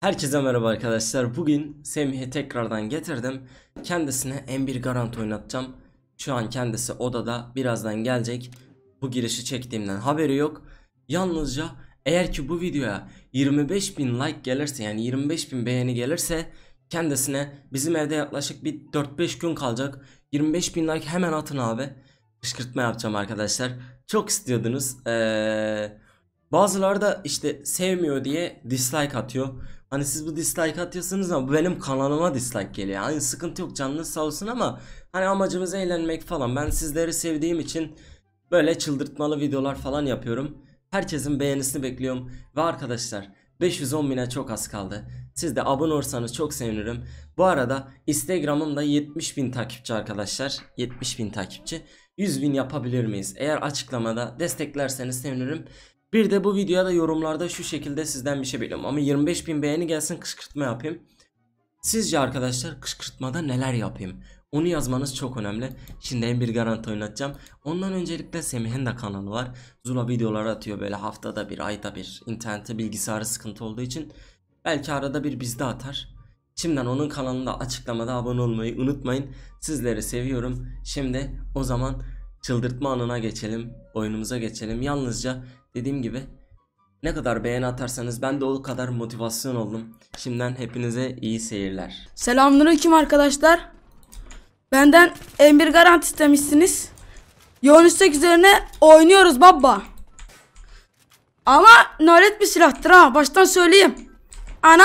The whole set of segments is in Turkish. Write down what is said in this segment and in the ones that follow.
Herkese merhaba arkadaşlar. Bugün Semih'i tekrardan getirdim. Kendisine M1 Garant oynatacağım. Şu an kendisi odada, birazdan gelecek. Bu girişi çektiğimden haberi yok. Yalnızca eğer ki bu videoya 25.000 like gelirse, yani 25.000 beğeni gelirse, kendisine bizim evde yaklaşık bir 4-5 gün kalacak. 25.000 like hemen atın abi. Kışkırtma yapacağım arkadaşlar. Çok istiyordunuz. Bazıları da işte sevmiyor diye dislike atıyor. Hani siz bu dislike atıyorsunuz ama benim kanalıma dislike geliyor. Hani sıkıntı yok, canınız sağ olsun, ama hani amacımız eğlenmek falan. Ben sizleri sevdiğim için böyle çıldırtmalı videolar falan yapıyorum. Herkesin beğenisini bekliyorum. Ve arkadaşlar 510.000'e çok az kaldı. Siz de abone olursanız çok sevinirim. Bu arada Instagram'ımda 70.000 takipçi arkadaşlar. 70.000 takipçi. 100.000 yapabilir miyiz? Eğer açıklamada desteklerseniz sevinirim. Bir de bu videoya da yorumlarda şu şekilde sizden bir şey bekliyorum. Ama 25.000 beğeni gelsin, kışkırtma yapayım. Sizce arkadaşlar kışkırtmada neler yapayım? Onu yazmanız çok önemli. Şimdi M1 Garant oynatacağım. Ondan öncelikle Semih'in de kanalı var. Zula videolar atıyor böyle haftada bir, ayda bir. İnternette, bilgisayarı sıkıntı olduğu için belki arada bir bizde atar. Şimdiden onun kanalında açıklamada abone olmayı unutmayın. Sizleri seviyorum. Şimdi o zaman çıldırtma anına geçelim. Oyunumuza geçelim. Yalnızca dediğim gibi ne kadar beğeni atarsanız ben de o kadar motivasyon oldum. Şimdiden hepinize iyi seyirler. Selamünaleyküm arkadaşlar. Benden M1 Garant istemişsiniz. Yoğun istek üzerine oynuyoruz baba. Ama nalet bir silahtır ha, baştan söyleyeyim. Ana.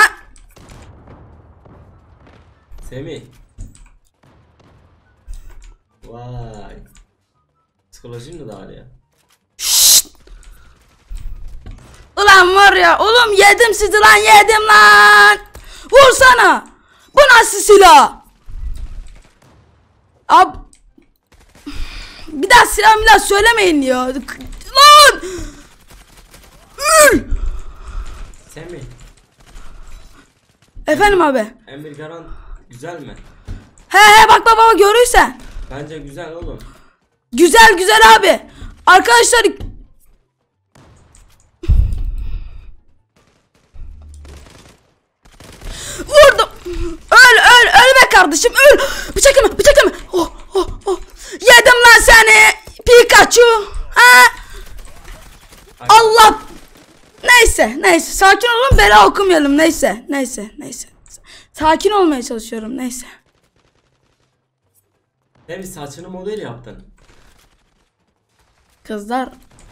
Semih. Vay. Psikolojin mi daha ya? Ulan var ya oğlum, yedim sizi lan, yedim lan. Vursana. Bu nasıl silah? Ab, bir daha silah söylemeyin ya. Lan. Semih. Efendim abi. M1 Garant güzel mi? He bak baba, görürsen. Bence güzel oğlum. Güzel abi. Arkadaşlar, vurdum. Öl be kardeşim, öl. Bıçak yeme. Oh. Yedim lan seni Pikachu. Ha? Allah. Neyse sakin olun, bela okumayalım. Neyse. Sakin olmaya çalışıyorum, neyse. Semih, saçını model yaptın. Kızlar.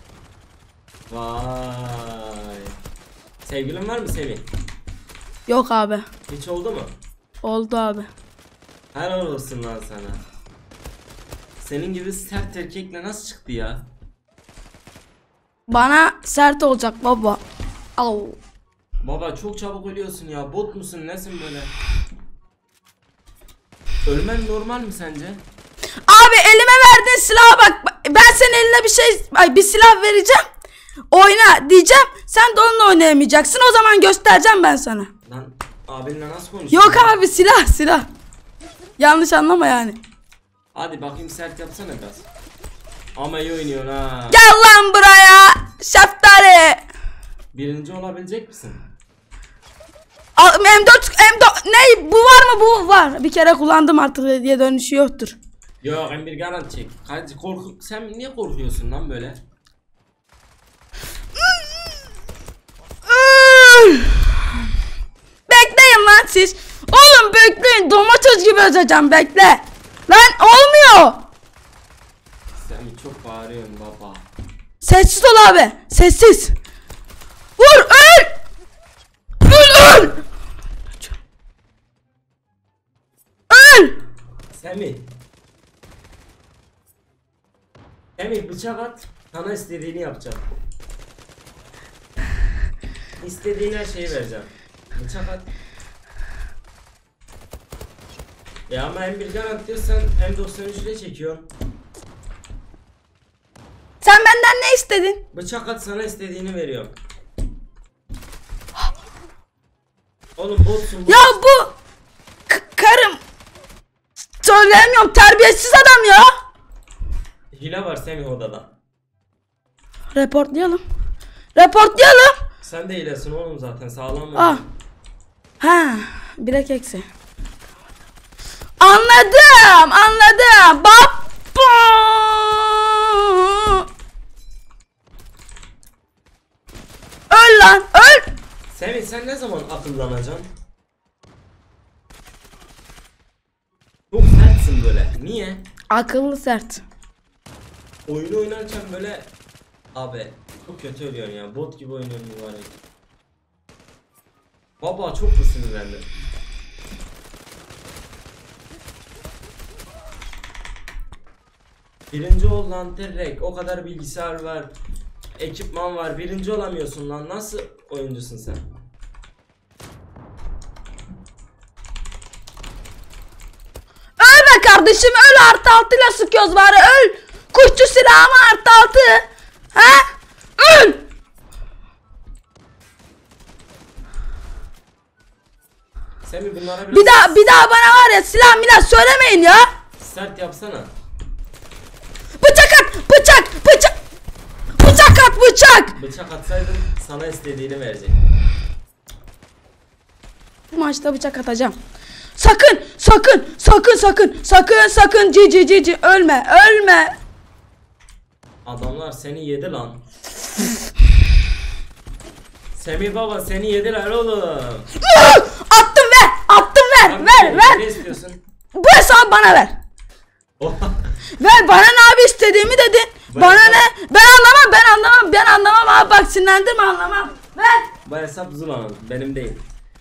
Vay. Sevgilin var mı Semih? Yok abi. Hiç oldu mu? Oldu abi. Helal olsun lan sana. Senin gibi sert erkekle nasıl çıktı ya? Bana sert olacak baba. Au. Baba çok çabuk ölüyorsun ya. Bot musun, nesin böyle? Ölmen normal mi sence? Abi elime verdiğin silaha bak. Ben senin eline bir silah vereceğim. Oyna diyeceğim. Sen de onunla oynayamayacaksın. O zaman göstereceğim ben sana. Lan abinle nasıl konuşuyorsun? Yok abi, silah. Yanlış anlama yani. Hadi bakayım, sert yapsana biraz. Ama iyi oynuyorsun ha. Gel lan buraya. Şaftali. Birinci olabilecek misin? M4 ne? Bu var mı? Bu var. Bir kere kullandım, artık diye dönüşü yoktur. Yok, M1 Garant çek. Hadi sen niye korkuyorsun lan böyle? Bekleyin lan siz. Oğlum bekleyin. Domates gibi özeceğim, bekle. Lan olmuyor. Sen çok bağırıyorsun baba. Sessiz ol abi. Sessiz. Vur, öl. Öl. Öl. Semih, bıçak at. Sana istediğini yapacağım. İstediğin her şeyi vereceğim. Bıçak at. Ya ama M1 Garant diyorsan M93 ile çekiyorsun. Sen benden ne istedin? Bıçak at, sana istediğini veriyorum. Oğlum botsun. Ya bu karım. Söyleyemiyorum, terbiyesiz adam ya. Hile var Semih odada. Reportlayalım. Sen de hilesin oğlum, zaten sağlam. Ah. Ha, bilek eksi. Anladım. Baba. Öl lan, öl. Semih sen ne zaman akıllanacaksın? Çok sertsin böyle. Niye? Akıllı sert. Oyunu oynarken böyle abi çok kötü ölüyorsun ya. Bot gibi oynuyorsun mübarek. Baba çok mu sinirlendin? Birinci ol lan direkt. O kadar bilgisayar var. Ekipman var. Birinci olamıyorsun lan. Nasıl oyuncusun sen? Öl be kardeşim, öl, artı 6 ile sıkıyoruz bari, öl. Kuşçu silahımı artı 6. Ha? Öl. Semih bunlara biraz Bir daha bana var ya silah milah söylemeyin ya. sert yapsana. Bıçak at, bıçak. Bıçak at, bıçak. Bıçak atsaydın sana istediğini verecek. Bu maçta bıçak atacağım. Sakın cici ölme. Adamlar seni yedi lan. Semih baba seni yediler oğlum. Attım ver. Ne istiyorsun? Bu hesabı bana ver. Ver bana, ne abi istediğimi dedin. Bana ne? Ben anlamam abi, bak sinirlendirme, anlamam. Ver. Bu hesap Zula'nın, benim değil.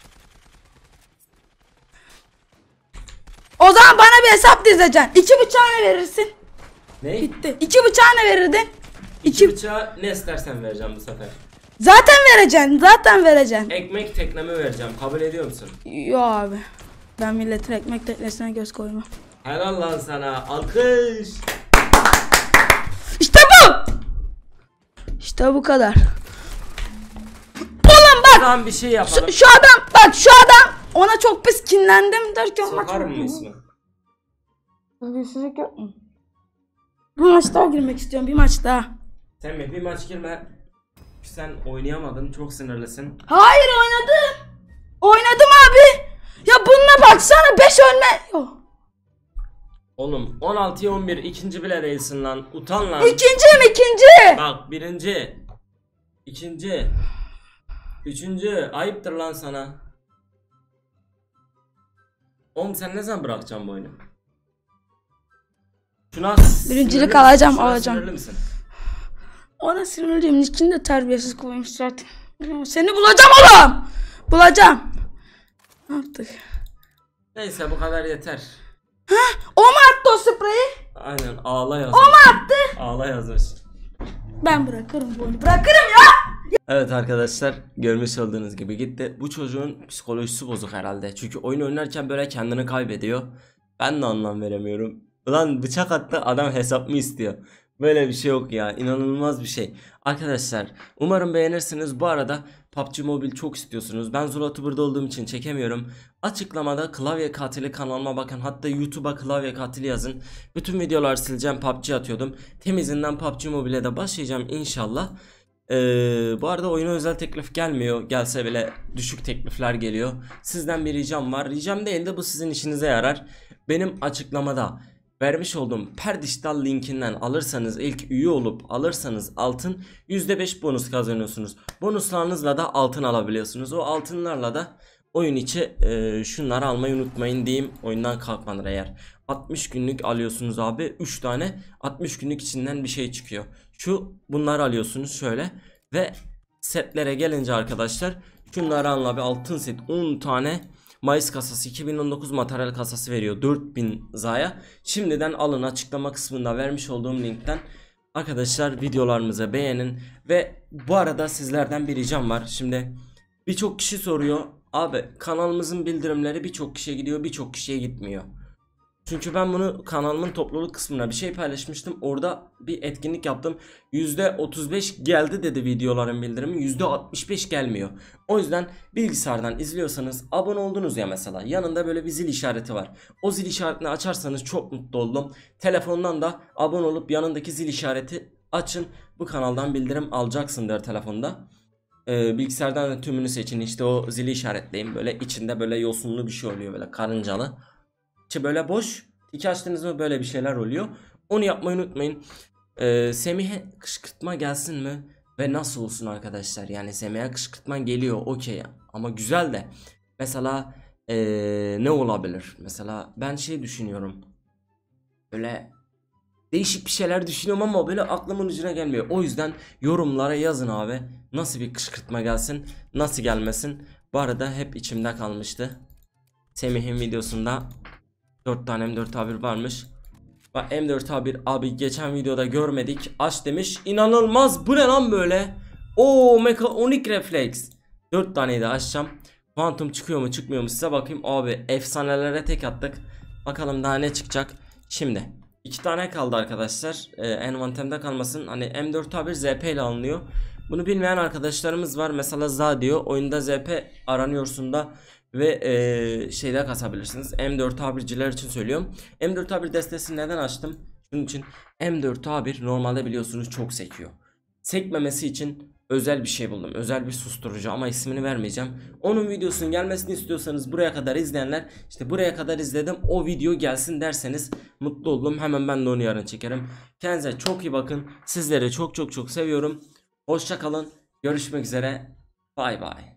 O zaman bana bir hesap dizeceksin. 2 bıçağı ne verirsin? Ne? Bitti. 2 bıçağı ne verirdin? İki bıçağı ne istersen vereceğim bu sefer. Zaten vereceksin. Ekmek teknemi vereceğim, kabul ediyor musun? Yo abi. Ben milletin ekmek teknesine göz koymam. Helal lan sana, alkış. İşte bu. İşte bu kadar. Oğlum bak. Tamam bir şey yapalım. Şu adam ona çok pis kinlendim derken Sokarım mı ismi? Terbiyesizlik yapma. Bir maç daha girmek istiyorum, bir maç daha. Sen bir maç girme. Sen oynayamadın, çok sinirlisin. Hayır, oynadım abi. Ya bununla baksana, 5 ölme. Yo. Oğlum 16'ya 11 ikinci bile değilsin lan. Utan lan. İkinci. Bak birinci. İkinci. Üçüncü. Ayıptır lan sana. Oğlum sen ne zaman bırakacaksın bu oyunu? Şuna Birincilik sinirli alacağım, misin? Şuna alacağım. sinirli misin? Ona sinirliyim. İçinde terbiyesiz koymuş zaten. Seni bulacağım oğlum. Bulacağım. Ne yaptık? Neyse bu kadar yeter. O mu attı o spreyi? Aynen ağla yazmış. O mu attı? Ağla yazmış. Ben bırakırım bu oyunu. Bırakırım ya. Evet arkadaşlar, görmüş olduğunuz gibi gitti. Bu çocuğun psikolojisi bozuk herhalde. Çünkü oyun oynarken böyle kendini kaybediyor. Ben de anlam veremiyorum. Ulan bıçak attı, adam hesap mı istiyor? Böyle bir şey yok ya, inanılmaz bir şey. Arkadaşlar umarım beğenirsiniz. Bu arada PUBG Mobile çok istiyorsunuz. Ben Zulatuber'da olduğum için çekemiyorum. Açıklamada klavye katili kanalıma bakın. Hatta YouTube'a klavye katili yazın. Bütün videoları sileceğim, PUBG atıyordum. Temizinden PUBG Mobile'e de başlayacağım inşallah. Bu arada oyuna özel teklif gelmiyor. Gelse bile düşük teklifler geliyor. Sizden bir ricam var. Ricam değil de bu sizin işinize yarar. Benim açıklamada vermiş olduğum Perdiştal linkinden alırsanız, ilk üye olup alırsanız altın, %5 bonus kazanıyorsunuz. Bonuslarınızla da altın alabiliyorsunuz. O altınlarla da oyun içi şunları almayı unutmayın diyeyim. Oyundan kalkmadır eğer. 60 günlük alıyorsunuz abi, 3 tane 60 günlük içinden bir şey çıkıyor. Bunları alıyorsunuz şöyle ve setlere gelince arkadaşlar, şunları alın bir altın set 10 tane Mayıs kasası 2019 materyal kasası veriyor 4000 zaya. Şimdiden alın, açıklama kısmında vermiş olduğum linkten. Arkadaşlar videolarımızı beğenin ve bu arada sizlerden bir ricam var. Şimdi birçok kişi soruyor abi, kanalımızın bildirimleri birçok kişiye gidiyor, birçok kişiye gitmiyor. Çünkü ben bunu kanalımın topluluk kısmına bir şey paylaşmıştım. Orada bir etkinlik yaptım. %35 geldi dedi videoların bildirimi. %65 gelmiyor. O yüzden bilgisayardan izliyorsanız, abone oldunuz ya mesela, yanında böyle bir zil işareti var. O zil işaretini açarsanız çok mutlu oldum. Telefondan da abone olup yanındaki zil işareti açın. Bu kanaldan bildirim alacaksın der telefonda. Bilgisayardan da tümünü seçin, işte o zili işaretleyin, böyle içinde böyle yosunlu bir şey oluyor, böyle karıncalı. İçi böyle boş. İki açtığınız mı böyle bir şeyler oluyor. Onu yapmayı unutmayın. Semih'e kışkırtma gelsin mi? Ve nasıl olsun arkadaşlar? Yani Semih'e kışkırtma geliyor, okey ama güzel de. Mesela ne olabilir? Mesela ben şey düşünüyorum. Böyle değişik bir şeyler düşünüyorum ama böyle aklımın ucuna gelmiyor. O yüzden yorumlara yazın abi. Nasıl bir kışkırtma gelsin, nasıl gelmesin. Bu arada hep içimde kalmıştı. Semih'in videosunda 4 tane M4A1 varmış. Bak, M4A1 abi geçen videoda görmedik. Aç demiş. İnanılmaz, bu ne lan böyle? Oo, mekanik refleks. 4 taneyi de açacağım. Quantum çıkıyor mu çıkmıyor mu size bakayım. Abi efsanelere tek attık. Bakalım daha ne çıkacak. Şimdi 2 tane kaldı arkadaşlar. Envantemde kalmasın. Hani M4A1 ZP ile alınıyor. Bunu bilmeyen arkadaşlarımız var. Mesela Zadio oyunda ZP aranıyorsun da ve şeyde kasabilirsiniz. M4A1'ciler için söylüyorum. M4A1 destesini neden açtım? Şunun için, M4A1 normalde biliyorsunuz çok sekiyor. Sekmemesi için özel bir şey buldum. Özel bir susturucu ama ismini vermeyeceğim. Onun videosunun gelmesini istiyorsanız, buraya kadar izleyenler, işte buraya kadar izledim o video gelsin derseniz mutlu oldum. Hemen ben de onu yarın çekerim. Kendinize çok iyi bakın. Sizleri çok çok çok seviyorum. Hoşça kalın. Görüşmek üzere. Bay bay.